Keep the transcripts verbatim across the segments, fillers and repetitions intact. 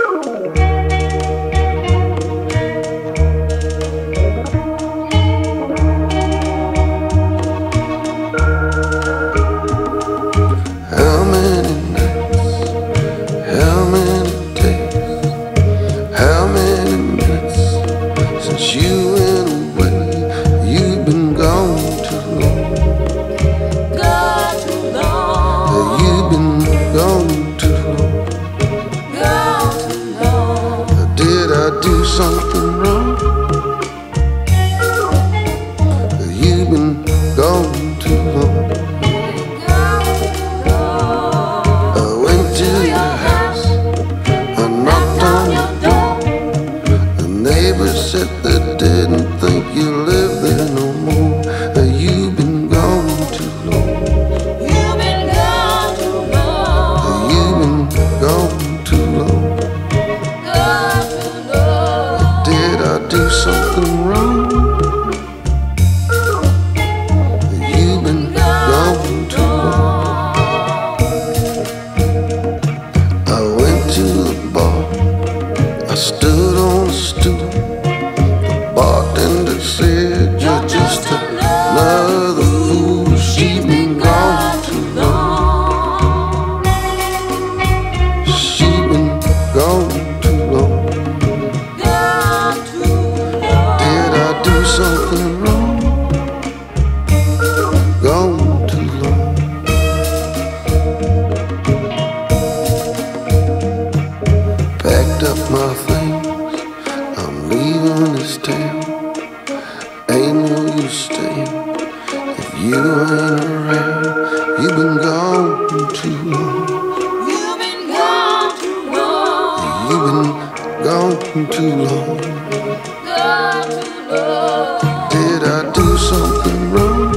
Something wrong. You've been gone too long. I went to your house, I knocked on your door. The neighbors said they didn't think you lived there no more. You've been gone too long. You've been gone too long. You've been gone too long. Do something wrong. You've been gone too long. I went to the bar, I stood on a stool. The bartender said, you're just another fool. She's been gone too long. She's been gone too long. Something wrong, gone too long. Packed up my things, I'm leaving this town. Ain't no use staying if you ain't around. You've been gone too long. You've been gone too long. You've been gone too long. Gone too long. Did I do something wrong?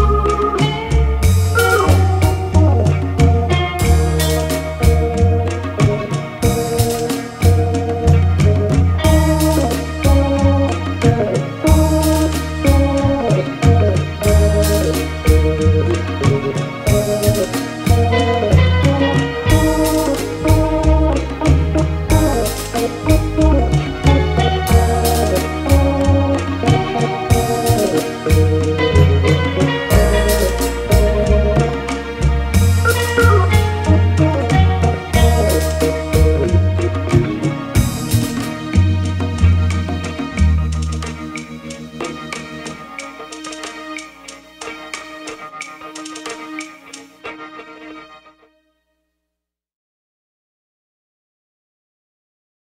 Thank you.